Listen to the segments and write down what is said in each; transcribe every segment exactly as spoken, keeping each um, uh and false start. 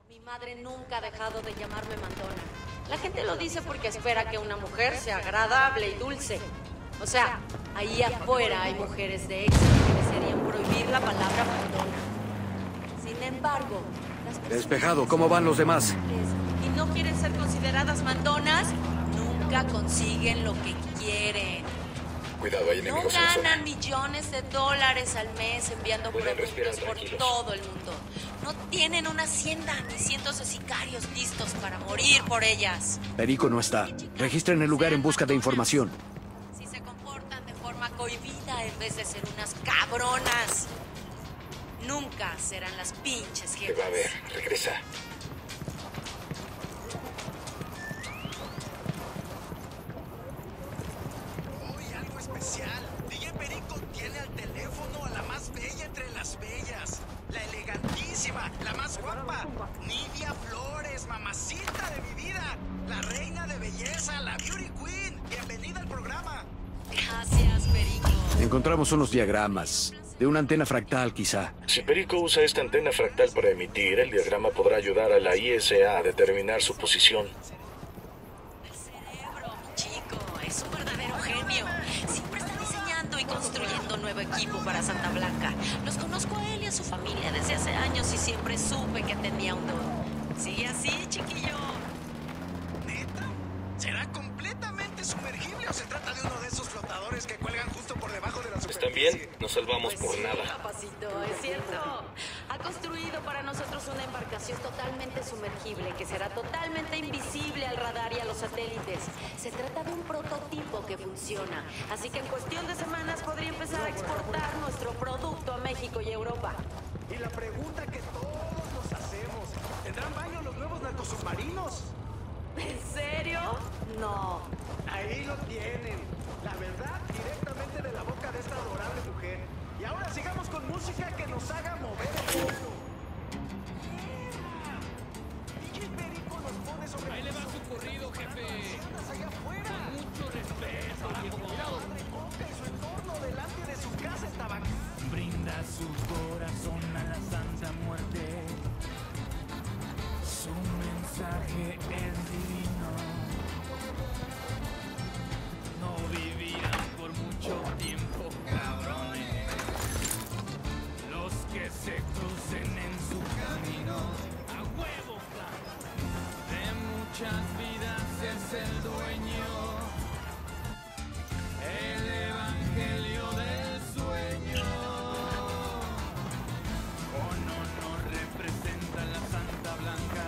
Mi madre nunca ha dejado de llamarme mandona. La gente lo dice porque espera que una mujer sea agradable y dulce. O sea, ahí afuera hay mujeres de éxito que desearían prohibir la palabra mandona. Sin embargo, las personas Despejado, ¿cómo van los demás? y no quieren ser consideradas mandonas, nunca consiguen lo que quieren. Cuidado, hay No enemigos en la zona. ganan millones de dólares al mes enviando Pueden respirar productos por tranquilos. todo el mundo. No tienen una hacienda ni cientos de sicarios listos para morir por ellas. Perico no está. Registren el lugar en busca de información. Si se comportan de forma cohibida en vez de ser unas cabronas, nunca serán las pinches Te jefas. va a ver, regresa. Hoy algo especial. D J Perico tiene al teléfono a la más bella entre las bellas. La elegantísima, la más guapa. Nidia Flores, mamacita de mi vida. La reina de belleza, la beauty queen. Bienvenida al programa. Gracias, Perico. Encontramos unos diagramas. De una antena fractal, quizá. Si Perico usa esta antena fractal para emitir, el diagrama podrá ayudar a la I S A a determinar su posición. El cerebro, mi chico, es un verdadero genio. Siempre está diseñando y construyendo nuevo equipo para Santa Blanca. Los conozco a él y a su familia desde hace años y siempre supe que tenía un don. Sigue así, chiquillo. ¿Neta? ¿Será completamente sumergible o se trata de uno de esos flotadores que cuelgan justo por debajo de la superficie? ¿Están bien? Nos salvamos Pues por sí, nada. papacito, es cierto. Ha construido para nosotros una embarcación totalmente sumergible que será totalmente invisible al radar y a los satélites. Se trata de un prototipo que funciona, así que en cuestión de semanas podría empezar a exportar nuestro producto a México y Europa. Y la pregunta que todos nos hacemos, ¿tendrán baño los nuevos narcosubmarinos? ¿En serio? No. Ahí lo tienen. La verdad directamente de la boca de esta adorable mujer. Y ahora sigamos con música que nos haga mover el culo. D J Perico nos pone sobre Ahí le va su corrido, jefe. allá afuera. Mucho respeto, viejo. Padre Coca y su entorno delante de su casa estaba. Brinda su corazón a la Santa Muerte. Su mensaje es divino. No vivirán por mucho tiempo, cabrones. Los que se crucen en su camino, a huevo, claro. De muchas vidas es el dueño. El evangelio del sueño. Con honor representa la Santa Blanca.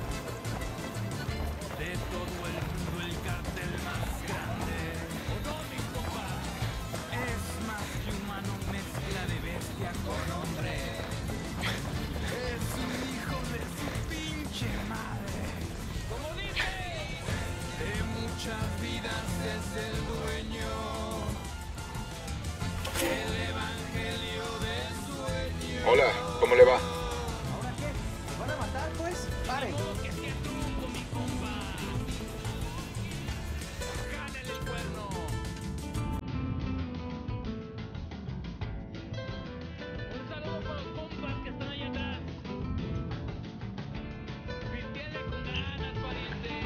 De todo el mundo el cartel más grande. No, mi compa. Es más que humano, mezcla de bestia con hombre. Es un hijo de su pinche madre. Como dice, de muchas vidas es el dueño. El evangelio del sueño. Hola, ¿cómo le va? ¿Ahora qué? ¿Nos van a matar pues? Paren. Que sea truco, mi compa. Gánale el cuerno. Un saludo para los compas que están ahí atrás. Pistiele con ganas, pariente.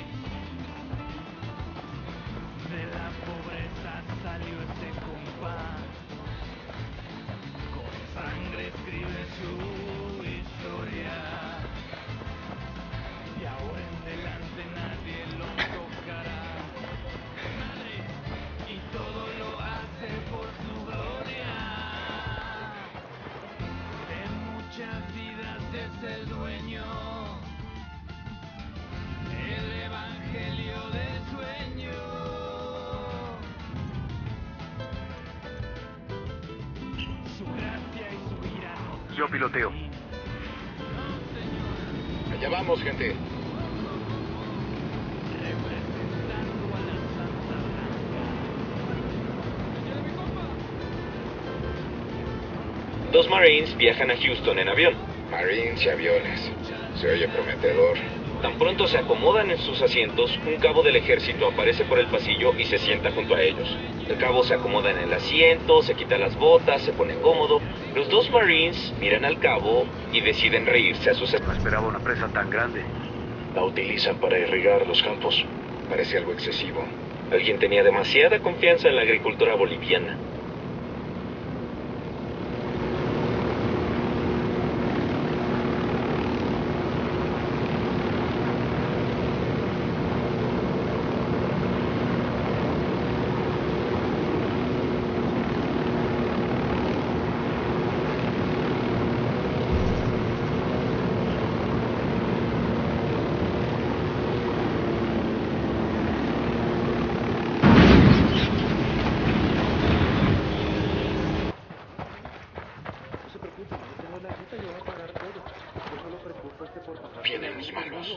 De la pobreza salió este compa. Con sangre escribe su historia. Y ahora en adelante nadie lo tocará. Madre, y todo lo hace por su gloria. De muchas vidas es el dueño. El evangelio del sueño. Su gracia y su ira no Yo piloteo. Allá vamos, gente. representando a la Santa Blanca. ¡Échale, mi compa! Dos Marines viajan a Houston en avión. Marines y aviones. Se oye prometedor. Tan pronto se acomodan en sus asientos, un cabo del ejército aparece por el pasillo y se sienta junto a ellos. El cabo se acomoda en el asiento, se quita las botas, se pone cómodo. Los dos Marines miran al cabo y deciden reírse a sus espaldas. No esperaba una presa tan grande. La utilizan para irrigar los campos. Parece algo excesivo. Alguien tenía demasiada confianza en la agricultura boliviana. Vienen los malos.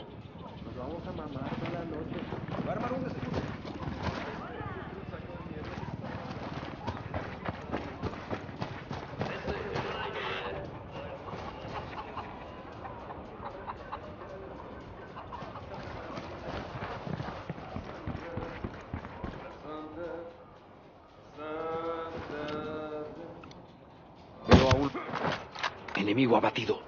Veo a un enemigo abatido.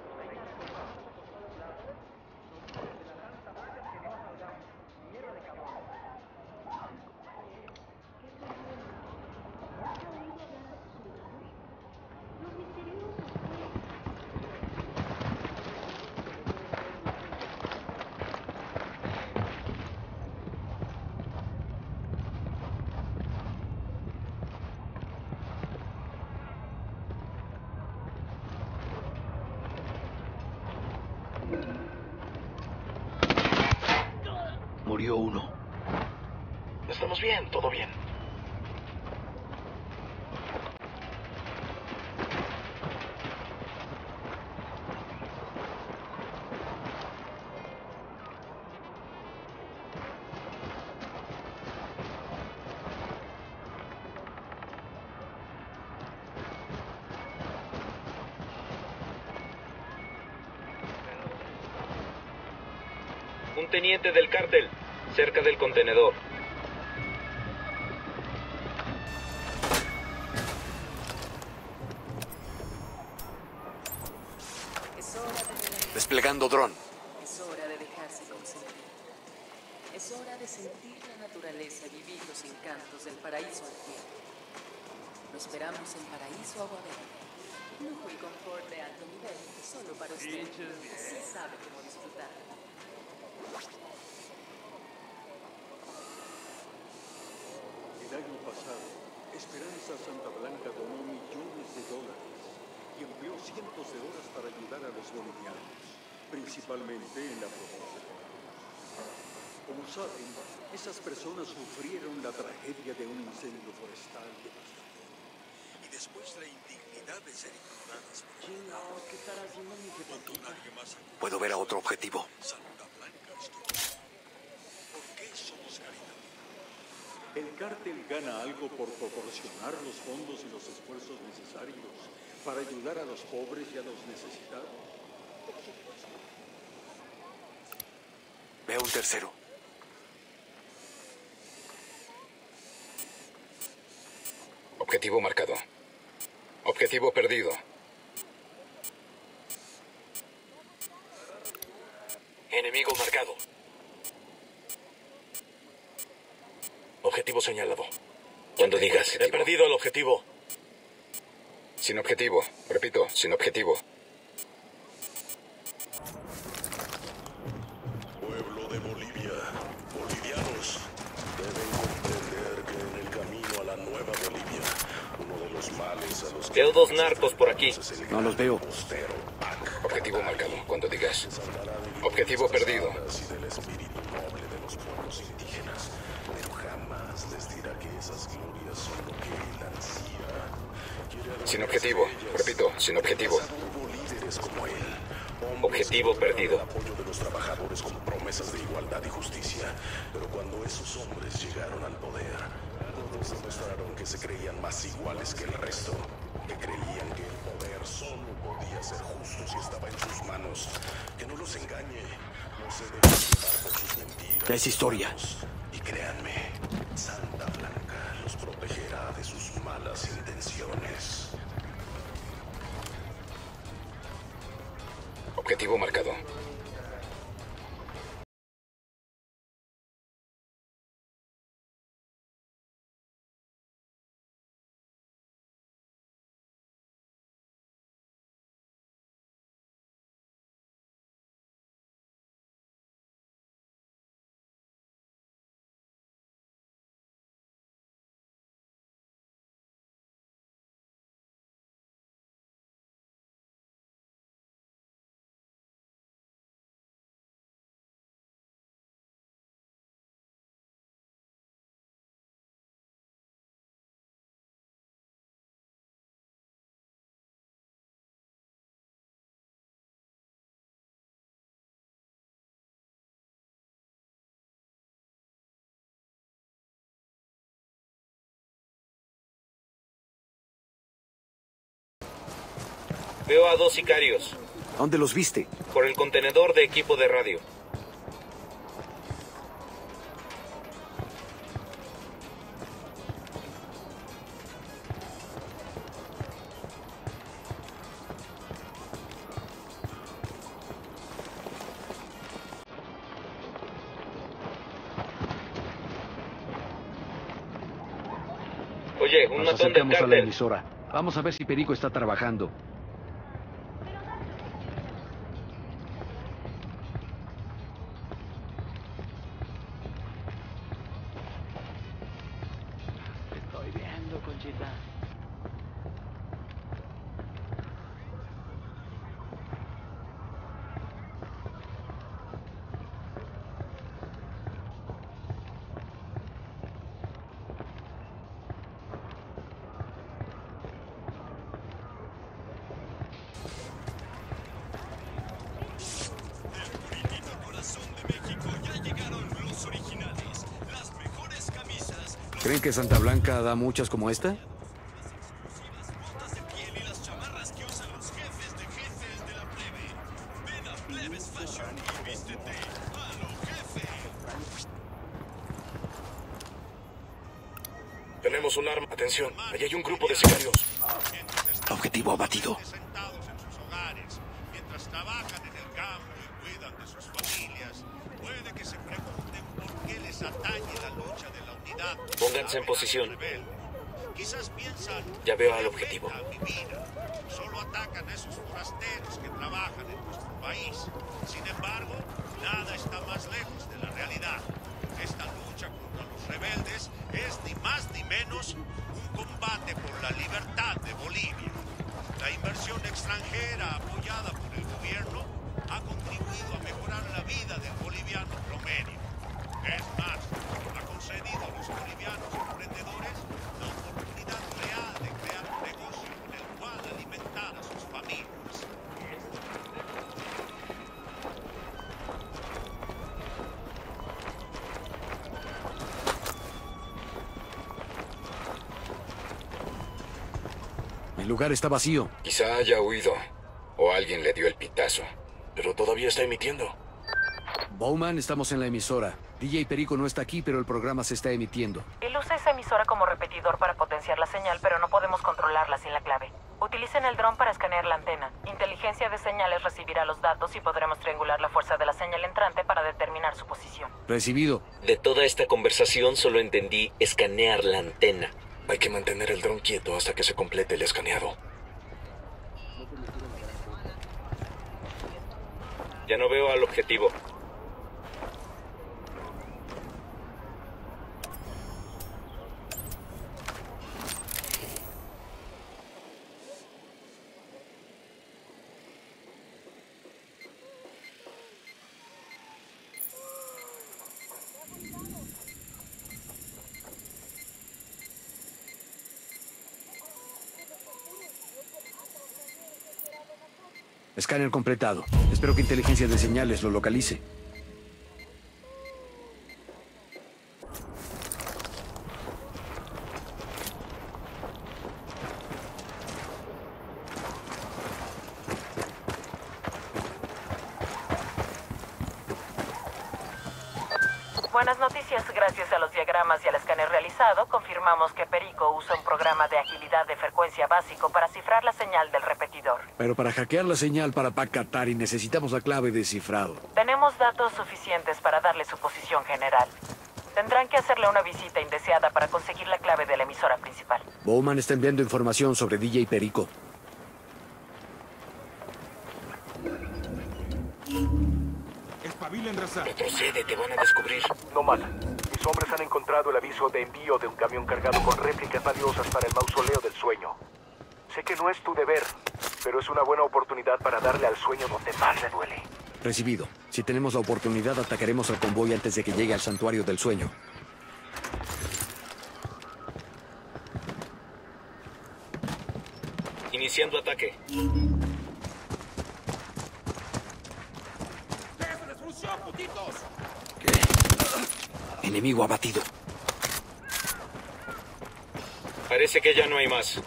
Murió uno. Estamos bien, todo bien. Un teniente del cártel, cerca del contenedor. Desplegando dron. Es hora de dejarse consentir. Es hora de sentir la naturaleza y vivir los encantos del paraíso al tierra. Lo esperamos en Paraíso Agua Verde. Lujo y confort de alto nivel, solo para usted. Sí sabe cómo disfrutar. El año pasado, Esperanza Santa Blanca donó millones de dólares y empleó cientos de horas para ayudar a los bolivianos, principalmente en la provincia. Como saben, esas personas sufrieron la tragedia de un incendio forestal devastador y después la indignidad de ser ignoradas por el Estado. Cuando nadie más acudió, Puedo ver a otro objetivo. Santa Blanca estuvo. ¿Por qué somos caritativos? El cártel gana algo por proporcionar los fondos y los esfuerzos necesarios para ayudar a los pobres y a los necesitados. Veo un tercero. Objetivo marcado. Objetivo perdido. Enemigo marcado. Objetivo señalado. Cuando digas, He perdido el objetivo. Sin objetivo. Repito, sin objetivo. Pueblo de Bolivia, bolivianos, deben comprender que en el camino a la nueva Bolivia, uno de los males a los que... Veo dos narcos por aquí. No los veo. Objetivo marcado. Cuando digas. Objetivo perdido. Y del espíritu noble de los pueblos indígenas, pero jamás les dirá que esas glorias son lo que él ansía. Sin objetivo. Repito, sin objetivo. Hubo líderes como él. Objetivo perdido. El apoyo de los trabajadores con promesas de igualdad y justicia. Pero cuando esos hombres llegaron al poder, todos demostraron que se creían más iguales que el resto. Que creían que el poder solo podía ser justo si estaba en sus manos. Que no los engañe. No se dejen llevar por sus mentiras. Ya es historia. Y créanme, Santa Blanca los protegerá de sus malas intenciones. Objetivo marcado. Veo a dos sicarios. ¿Dónde los viste? Por el contenedor de equipo de radio. Oye, un Nos matón del acercamos a la cártel. emisora. Vamos a ver si Perico está trabajando. Te estoy viendo, Conchita. ¿Creen que Santa Blanca da muchas como esta? Tenemos un arma. Atención, allí hay un grupo de sicarios. Objetivo abatido. Sentados en sus hogares, mientras trabajan en el campo y cuidan de sus familias, puede que se pregunten por qué les atañe la lucha de la unidad. Pónganse en posición. Quizás piensan, Ya veo al objetivo. "Afecta a mi vida". Solo atacan a esos forasteros que trabajan en nuestro país. Sin embargo, nada está más lejos de la realidad. Esta lucha contra los rebeldes es ni más ni menos un combate por la libertad de Bolivia. La inversión extranjera apoyada por el gobierno ha contribuido a mejorar la vida del boliviano promedio. Es más, ha concedido a los bolivianos emprendedores la oportunidad real de crear un negocio con el cual alimentar a sus familias. El lugar está vacío. Quizá haya huido. O alguien le dio el pitazo. Pero todavía está emitiendo. Bowman, estamos en la emisora. D J Perico no está aquí, pero el programa se está emitiendo. Él usa esa emisora como repetidor para potenciar la señal, pero no podemos controlarla sin la clave. Utilicen el dron para escanear la antena. Inteligencia de señales recibirá los datos y podremos triangular la fuerza de la señal entrante para determinar su posición. Recibido. De toda esta conversación solo entendí escanear la antena. Hay que mantener el dron quieto hasta que se complete el escaneado. Ya no veo al objetivo. Escáner completado. Espero que inteligencia de señales lo localice. Buenas noticias, gracias a los diagramas y al escáner realizado, confirmamos que Perico usa un programa de agilidad de frecuencia básico para cifrar la señal del repetidor. Pero para hackear la señal para Pacatari necesitamos la clave de cifrado. Tenemos datos suficientes para darle su posición general. Tendrán que hacerle una visita indeseada para conseguir la clave de la emisora principal. Bowman está enviando información sobre D J Perico. Espabilen, raza. Retrocede, te van a descubrir. No mal. Mis hombres han encontrado el aviso de envío de un camión cargado con réplicas valiosas para el mausoleo del sueño. Sé que no es tu deber, pero es una buena oportunidad para darle al sueño donde más le duele. Recibido. Si tenemos la oportunidad, atacaremos al convoy antes de que llegue al santuario del sueño. Iniciando ataque. ¿Qué? Enemigo abatido. Parece que ya no hay más.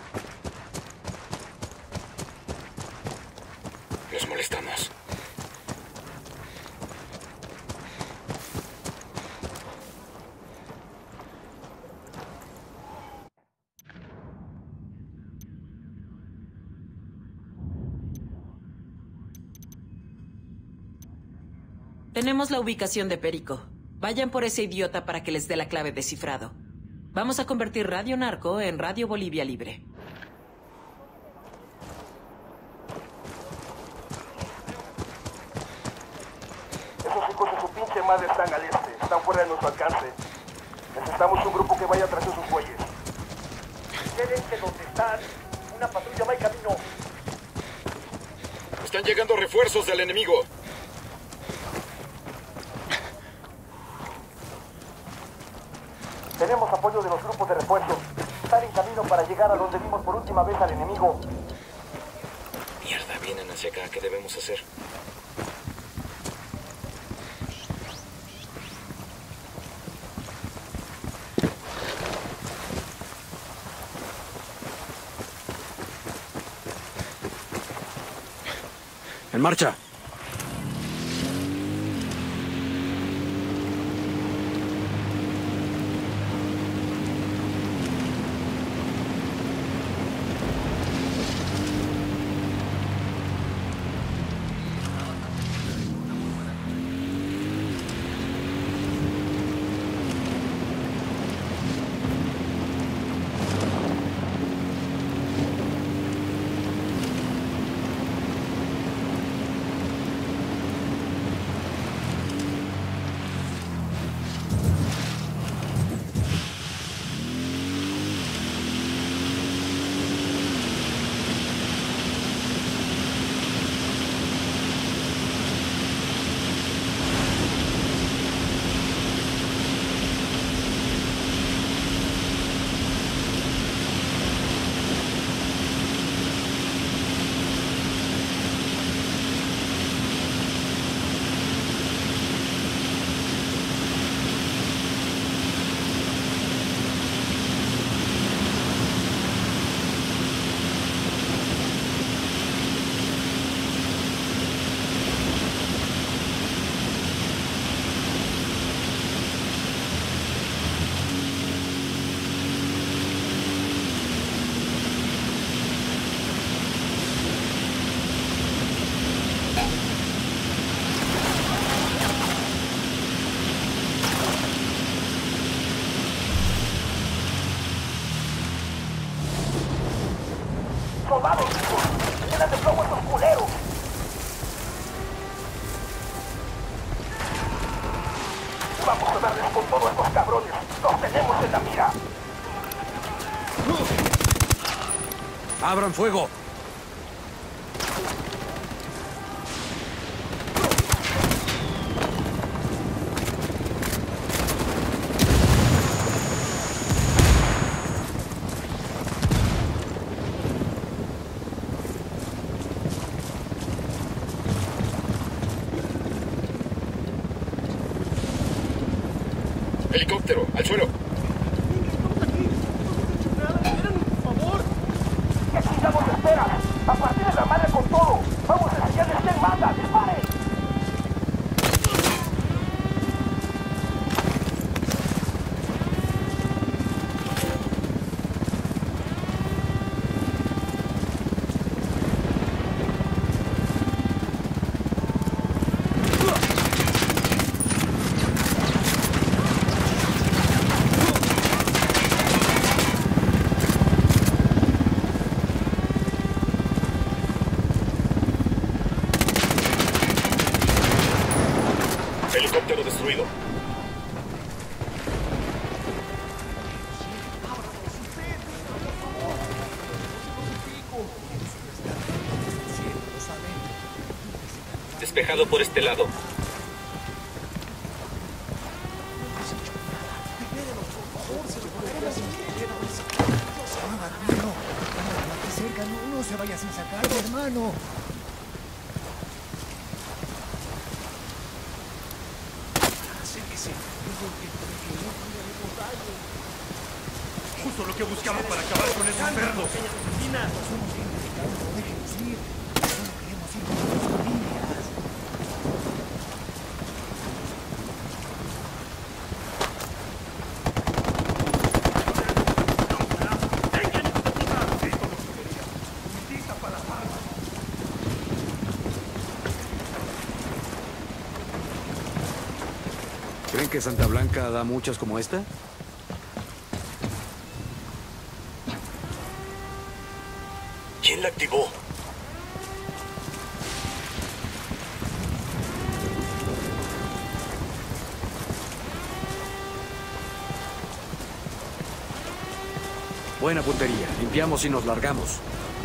Los molestamos. Tenemos la ubicación de Perico. Vayan por ese idiota para que les dé la clave de cifrado. Vamos a convertir Radio Narco en Radio Bolivia Libre. Esos hijos de su pinche madre están al este, están fuera de nuestro alcance. Necesitamos un grupo que vaya tras esos güeyes. Quédense donde están. Una patrulla va en camino. Están llegando refuerzos del enemigo. Tenemos apoyo de los grupos de refuerzos. Están en camino para llegar a donde vimos por última vez al enemigo. Mierda, vienen hacia acá. ¿Qué debemos hacer? ¡En marcha! ¡Soldados! ¡Llenan de plomo estos culeros! Vamos a darles con todos estos cabrones. ¡Los tenemos en la mira! ¡Abran fuego! Helicóptero, al suelo. ¡Necesitamos espera! ¡A partir de la madre con todo! ¡Vamos a enseñarles quién manda! ¡Disparen! Helicóptero destruido. Despejado por este lado. No, no se vaya sin sacarlo, hermano. Acérquese. Justo lo que buscamos para acabar con esos cerdos. Somos gente de campo, déjenos ir. Solo queremos ir con nuestras familias. ¿Creen que Santa Blanca da muchas como esta? ¿Quién la activó? Buena puntería. Limpiamos y nos largamos.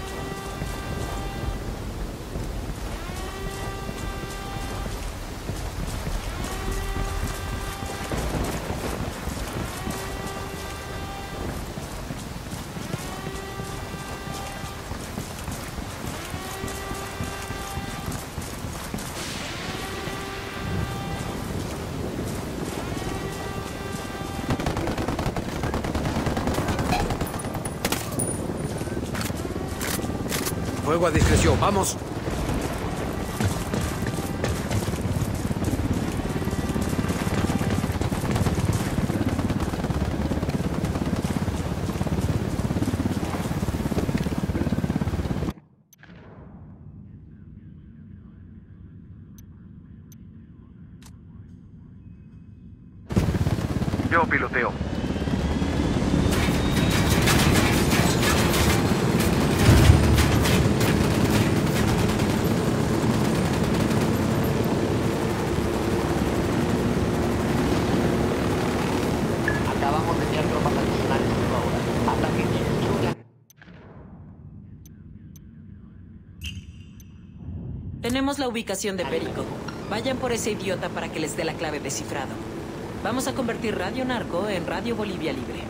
Fuego a discreción, vamos. Yo piloteo. Acabamos de enviar tropas adicionales por ahora. Ataque y destruya. Tenemos la ubicación de Perico. Vayan por ese idiota para que les dé la clave de cifrado. Vamos a convertir Radio Narco en Radio Bolivia Libre.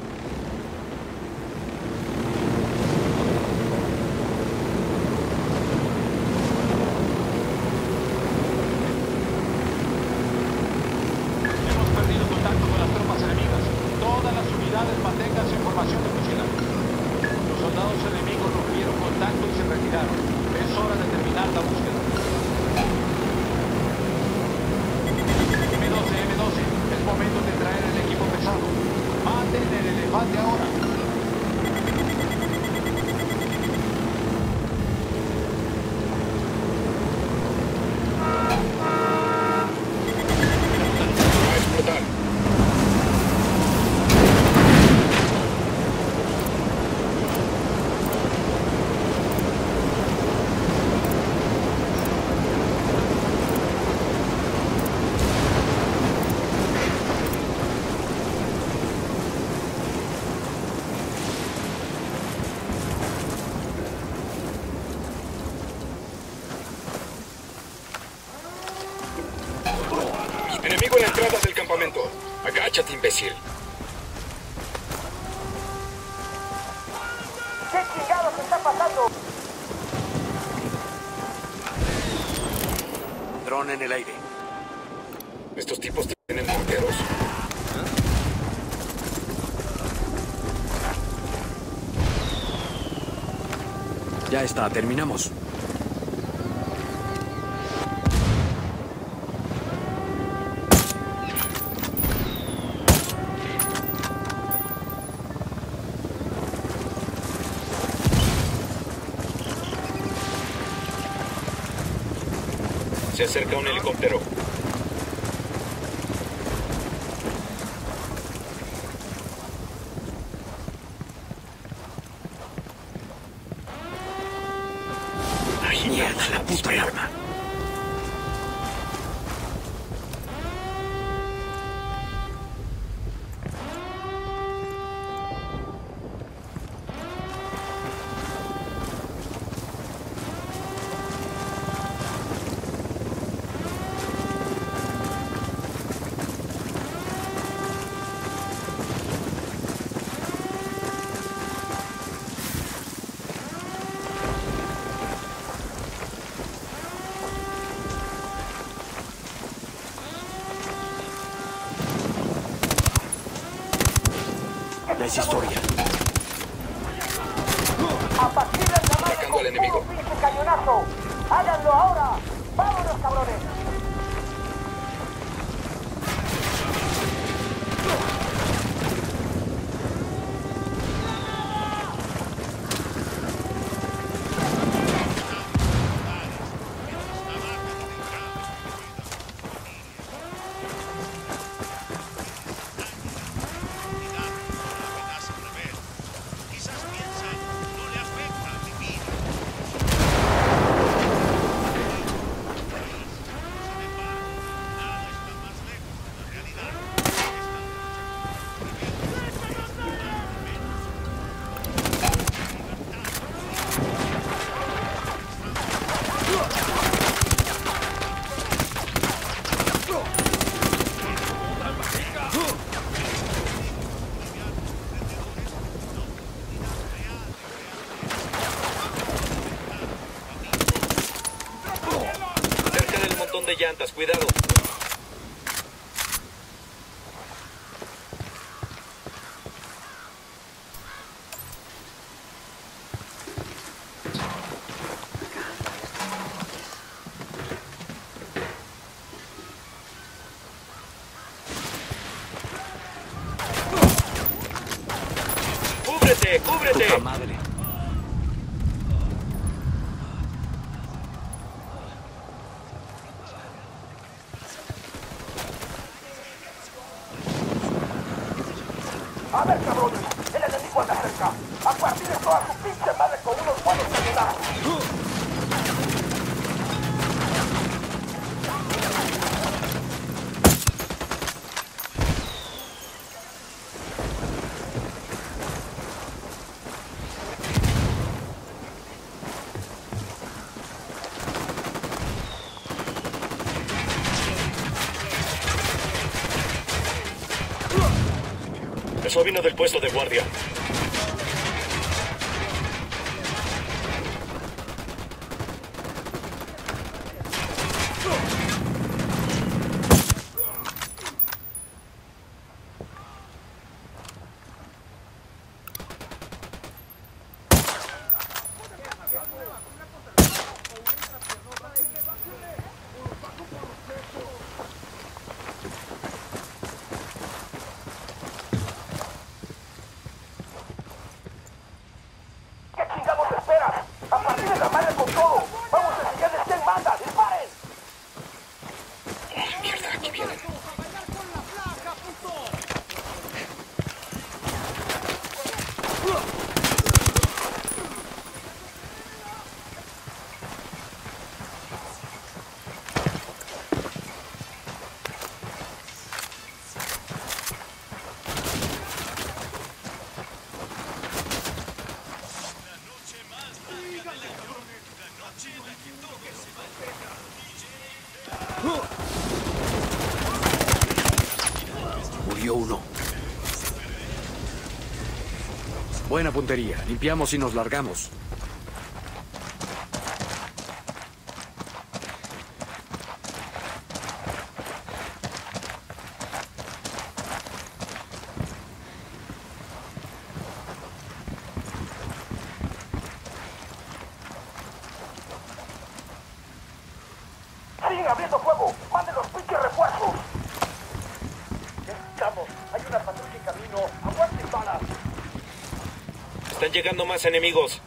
Hemos perdido contacto con las tropas enemigas. Todas las unidades mantengan su información de vigilancia. Los soldados enemigos rompieron contacto y se retiraron. Es hora de terminar la búsqueda. eme doce, eme doce. Es momento de traer el equipo pesado. Maten el elefante ahora. Va a explotar. Enemigo en la entrada del campamento. Agáchate, imbécil. ¿Qué chingados está pasando? Dron en el aire. Estos tipos tienen morteros. Ya está, terminamos. Se acerca un helicóptero. Ay, mierda, la puta alarma. esa historia. A partir del tamaño Atacando al enemigo. pinche cañonazo. ¡Háganlo ahora! ¡Vámonos, cabrones! De llantas, cuidado. ¡Cúbrete! ¡Cúbrete! ¡Puta madre! A ver, cabrones, el enemigo anda cerca. A partir de toda su pinche madre con unos buenos cañonazos. Eso vino del puesto de guardia. Murió uno. Buena puntería. Limpiamos y nos largamos. ¡Siguen abriendo fuego! ¡Manden los pinches refuerzos! Estamos. Hay una patrulla en camino. ¡Aguanten balas! Están llegando más enemigos.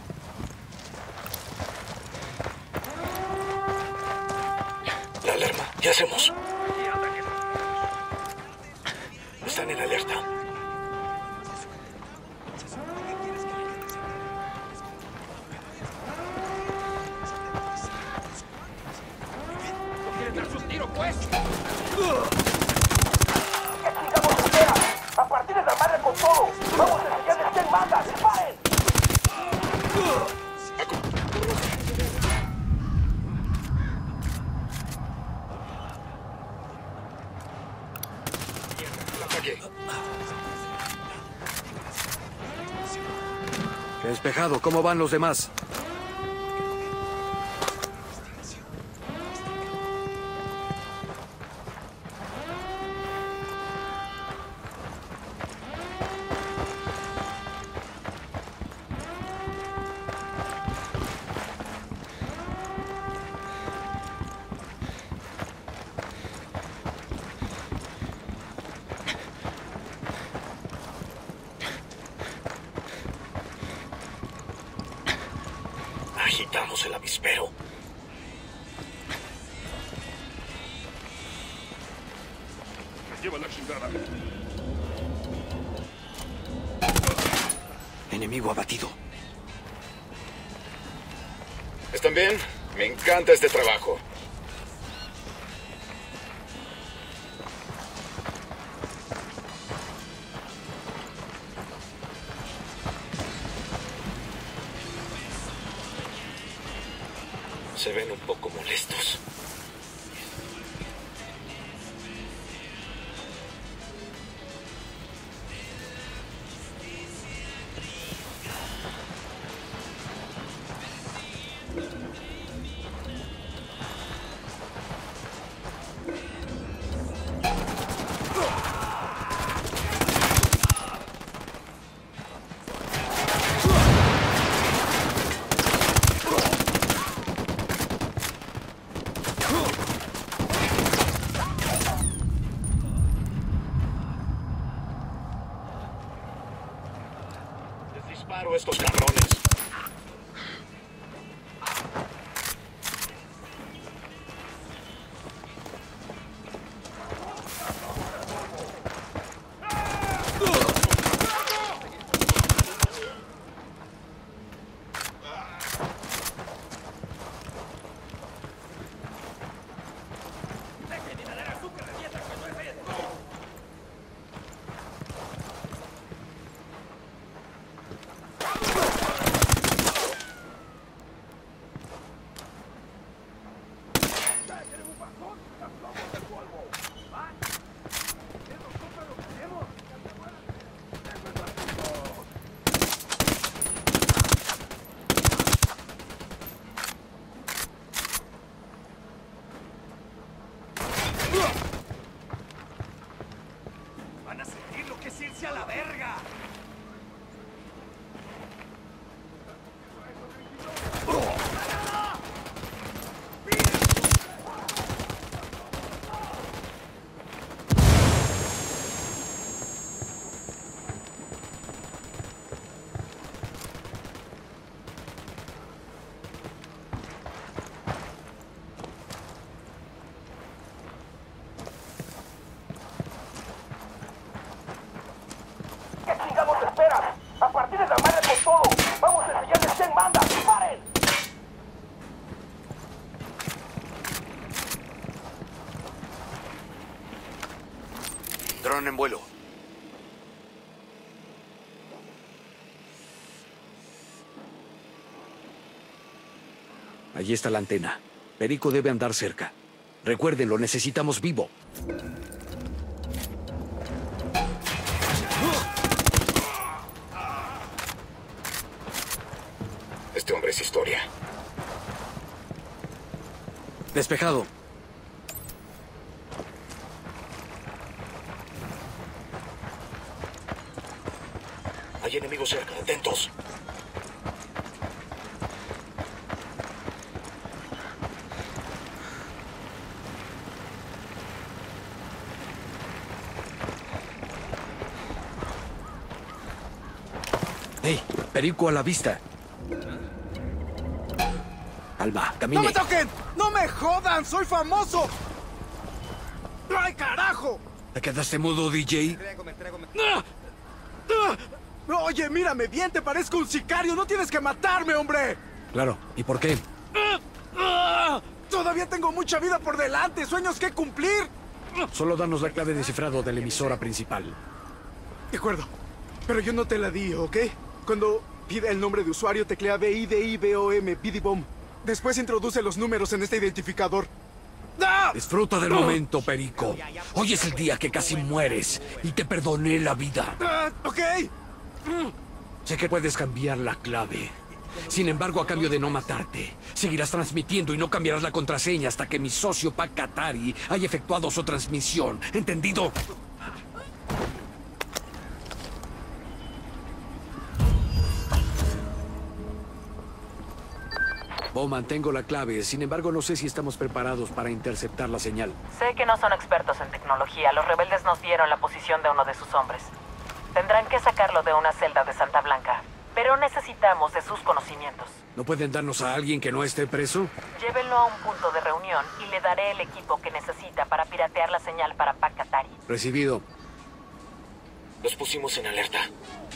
La alarma. ¿Qué hacemos? Están en alerta. ¿Quieres darse un tiro, pues? ¿Qué chingamos espera? ¡A partir de la madre con todo! ¡Vamos a enseñarles quién manda! ¡Disparen! Despejado. ¿Cómo van los demás? Necesitamos el avispero. Me lleva la chingada. Enemigo abatido. ¿Están bien? Me encanta este trabajo. Se ven un poco molestos. Disparo a estos cabrones. Van a sentir lo que es irse a la verga. ¿Qué chingados esperan? ¡A partir de la madre con todo! ¡Vamos a enseñarles quién manda! ¡Paren! Dron en vuelo. Allí está la antena. Perico debe andar cerca. Recuerden, lo necesitamos vivo. Este hombre es historia. Despejado. Hay enemigos cerca, atentos. ¡Hey! Perico a la vista. Calma, camine. ¡No me toquen! ¡No me jodan! ¡Soy famoso! ¡Ay, carajo! ¿Te quedaste mudo, D J? Entrégame, entrégame. ¡Ah! ¡Ah! Oye, mírame bien, te parezco un sicario. No tienes que matarme, hombre. Claro. ¿Y por qué? ¡Ah! ¡Ah! Todavía tengo mucha vida por delante, sueños que cumplir. Solo danos la clave de cifrado de la emisora principal. De acuerdo. Pero yo no te la di, ¿ok? Cuando pide el nombre de usuario, teclea B I D I B O M, Bidibom. Después introduce los números en este identificador. ¡Ah! Disfruta del momento, Perico. Hoy es el día que casi mueres y te perdoné la vida. Ah, ok. Sé que puedes cambiar la clave. Sin embargo, a cambio de no matarte, seguirás transmitiendo y no cambiarás la contraseña hasta que mi socio Pac Katari haya efectuado su transmisión. ¿Entendido? Bowman, tengo la clave. Sin embargo, no sé si estamos preparados para interceptar la señal. Sé que no son expertos en tecnología. Los rebeldes nos dieron la posición de uno de sus hombres. Tendrán que sacarlo de una celda de Santa Blanca, pero necesitamos de sus conocimientos. ¿No pueden darnos a alguien que no esté preso? Llévenlo a un punto de reunión y le daré el equipo que necesita para piratear la señal para Pac Katari. Recibido. Los pusimos en alerta.